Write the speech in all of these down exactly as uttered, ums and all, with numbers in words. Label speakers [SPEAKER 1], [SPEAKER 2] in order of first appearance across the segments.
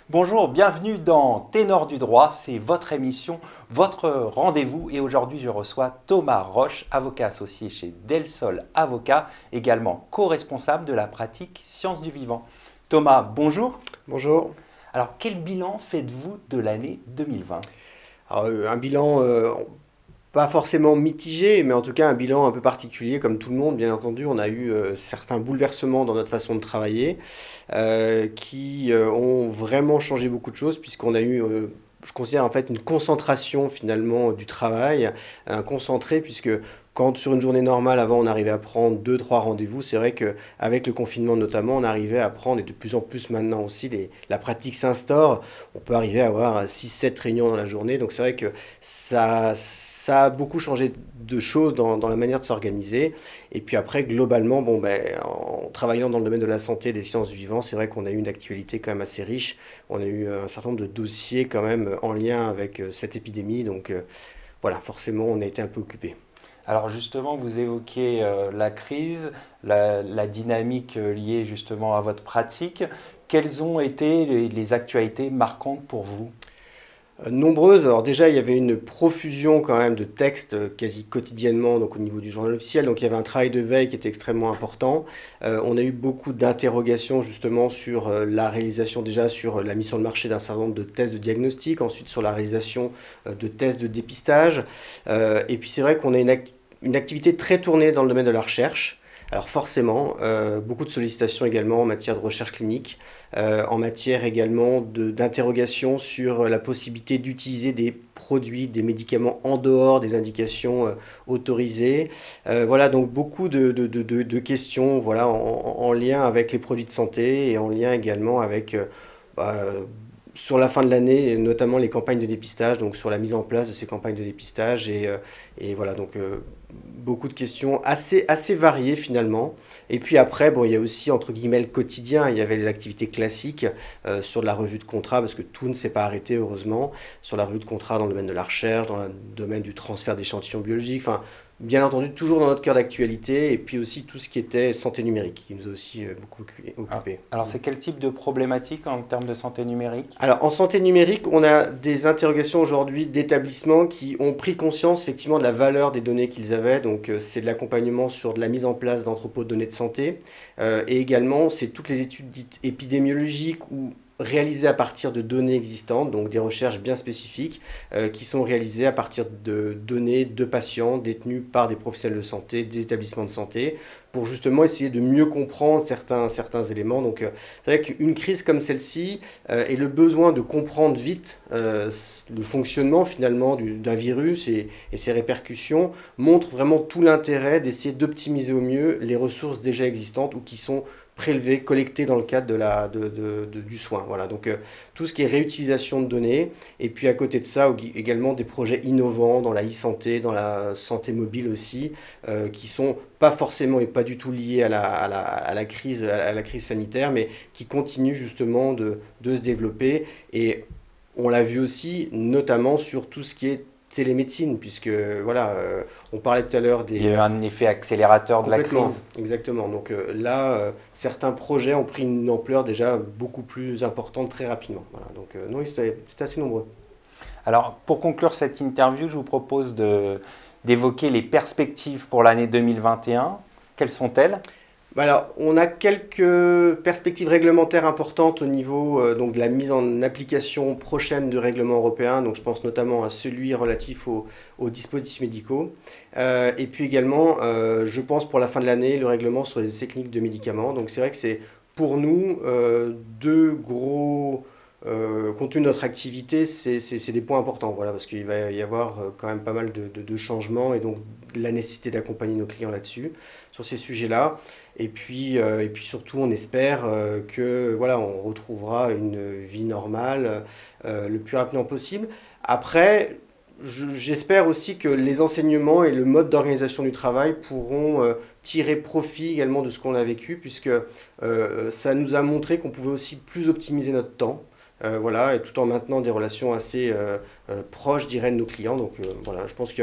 [SPEAKER 1] Bonjour, bienvenue dans Ténor du droit, c'est votre émission, votre rendez-vous et aujourd'hui je reçois Thomas Roche, avocat associé chez Delsol Avocat, également co-responsable de la pratique Sciences du Vivant. Thomas, bonjour.
[SPEAKER 2] Bonjour.
[SPEAKER 1] Alors quel bilan faites-vous de l'année deux mille vingt?
[SPEAKER 2] Alors, euh, un bilan euh, pas forcément mitigé, mais en tout cas un bilan un peu particulier, comme tout le monde, bien entendu. On a eu euh, certains bouleversements dans notre façon de travailler euh, qui euh, ont vraiment changé beaucoup de choses, puisqu'on a eu, euh, je considère en fait, une concentration finalement du travail, un concentré, puisque quand sur une journée normale, avant, on arrivait à prendre deux, trois rendez-vous, c'est vrai qu'avec le confinement notamment, on arrivait à prendre, et de plus en plus maintenant aussi, les- la pratique s'instaure, on peut arriver à avoir six, sept réunions dans la journée, donc c'est vrai que ça, ça a beaucoup changé de choses dans, dans la manière de s'organiser. Et puis après, globalement, bon, ben, en travaillant dans le domaine de la santé et des sciences du vivant, c'est vrai qu'on a eu une actualité quand même assez riche. On a eu un certain nombre de dossiers quand même en lien avec euh, cette épidémie, donc euh, voilà, forcément, on a été un peu occupé.
[SPEAKER 1] Alors justement, vous évoquez euh, la crise, la, la dynamique euh, liée justement à votre pratique. Quelles ont été les, les actualités marquantes pour vous?
[SPEAKER 2] Euh, Nombreuses. Alors déjà, il y avait une profusion quand même de textes euh, quasi quotidiennement donc au niveau du journal officiel. Donc il y avait un travail de veille qui était extrêmement important. Euh, on a eu beaucoup d'interrogations justement sur euh, la réalisation déjà sur euh, la mise sur le marché d'un certain nombre de tests de diagnostic, ensuite sur la réalisation euh, de tests de dépistage. Euh, et puis c'est vrai qu'on a une, ac- une activité très tournée dans le domaine de la recherche. Alors forcément, euh, beaucoup de sollicitations également en matière de recherche clinique, euh, en matière également de- d'interrogation sur la possibilité d'utiliser des produits, des médicaments en dehors des indications euh, autorisées. Euh, voilà, donc beaucoup de, de- de- de- de questions voilà, en, en- en lien avec les produits de santé et en lien également avec, euh, bah, sur la fin de l'année, notamment les campagnes de dépistage, donc sur la mise en place de ces campagnes de dépistage. Et, euh, et voilà, donc euh, beaucoup de questions assez, assez variées finalement. Et puis après, bon, il y a aussi entre guillemets le quotidien. Il y avait les activités classiques euh, sur de la revue de contrat, parce que tout ne s'est pas arrêté heureusement, sur la revue de contrat dans le domaine de la recherche, dans le domaine du transfert d'échantillons biologiques. Enfin, bien entendu, toujours dans notre cœur d'actualité. Et puis aussi tout ce qui était santé numérique, qui nous a aussi euh, beaucoup
[SPEAKER 1] Alors,
[SPEAKER 2] occupé.
[SPEAKER 1] alors, c'est quel type de problématique en termes de santé numérique?
[SPEAKER 2] Alors, en santé numérique, on a des interrogations aujourd'hui d'établissements qui ont pris conscience effectivement de la valeur des données qu'ils avaient. Donc, euh, c'est de l'accompagnement sur de la mise en place d'entrepôts de données de santé. Euh, et également, c'est toutes les études dites épidémiologiques ou réalisées à partir de données existantes, donc des recherches bien spécifiques, euh, qui sont réalisées à partir de données de patients détenus par des professionnels de santé, des établissements de santé, pour justement essayer de mieux comprendre certains, certains éléments. Donc, euh, c'est vrai qu'une crise comme celle-ci, euh, et le besoin de comprendre vite euh, le fonctionnement finalement du- d'un virus et, et ses répercussions montre vraiment tout l'intérêt d'essayer d'optimiser au mieux les ressources déjà existantes ou qui sont prélevées, collectées dans le cadre de la, de, de- de- du soin. Voilà, donc euh, tout ce qui est réutilisation de données, et puis à côté de ça également des projets innovants dans la e-santé, dans la santé mobile aussi, euh, qui sont pas forcément et pas du tout liés à la, à la, à la crise, à la crise sanitaire, mais qui continuent justement de, de se développer. Et on l'a vu aussi, notamment sur tout ce qui est télémédecine, puisque voilà, euh, on parlait tout à l'heure
[SPEAKER 1] Il y a
[SPEAKER 2] des...
[SPEAKER 1] eu un effet accélérateur de la
[SPEAKER 2] Complètement,
[SPEAKER 1] crise.
[SPEAKER 2] exactement. Donc euh, là, euh, certains projets ont pris une ampleur déjà beaucoup plus importante très rapidement. Voilà. Donc euh, non, c'était c'était assez nombreux.
[SPEAKER 1] Alors, pour conclure cette interview, je vous propose de- d'évoquer les perspectives pour l'année deux mille vingt et un. Quelles sont-elles?
[SPEAKER 2] Bah alors, on a quelques perspectives réglementaires importantes au niveau euh, donc de la mise en application prochaine de règlements européens. Donc, je pense notamment à celui relatif aux, aux dispositifs médicaux. Euh, et puis également, euh, je pense pour la fin de l'année, le règlement sur les essais cliniques de médicaments. Donc, c'est vrai que c'est pour nous euh, deux gros. Euh, compte tenu de notre activité, c'est c'est- c'est des points importants, voilà, parce qu'il va y avoir euh, quand même pas mal de, de- de changements et donc la nécessité d'accompagner nos clients là-dessus, sur ces sujets-là. Et puis, euh, et puis surtout, on espère euh, que voilà, on retrouvera une vie normale euh, le plus rapidement possible. Après, je- j'espère aussi que les enseignements et le mode d'organisation du travail pourront euh, tirer profit également de ce qu'on a vécu, puisque euh, ça nous a montré qu'on pouvait aussi plus optimiser notre temps. Euh, voilà, et tout en maintenant des relations assez euh, euh, proches, je dirais, de nos clients. Donc euh, voilà, je pense qu'il y a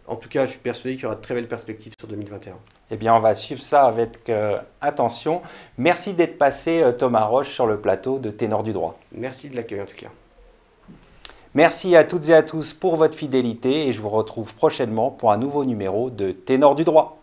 [SPEAKER 2] en tout cas, je suis persuadé qu'il y aura de très belles perspectives sur deux mille vingt et un.
[SPEAKER 1] Eh bien, on va suivre ça avec euh, attention. Merci d'être passé, euh, Thomas Roche, sur le plateau de Ténor du droit.
[SPEAKER 2] Merci de l'accueil en tout cas.
[SPEAKER 1] Merci à toutes et à tous pour votre fidélité et je vous retrouve prochainement pour un nouveau numéro de Ténor du droit.